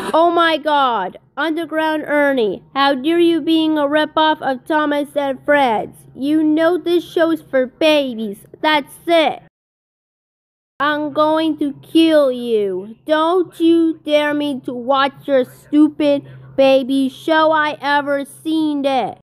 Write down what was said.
Oh my god, Underground Ernie, how dare you being a ripoff of Thomas and Friends? You know this show's for babies, that's it. I'm going to kill you. Don't you dare me to watch your stupid baby show I ever seen it.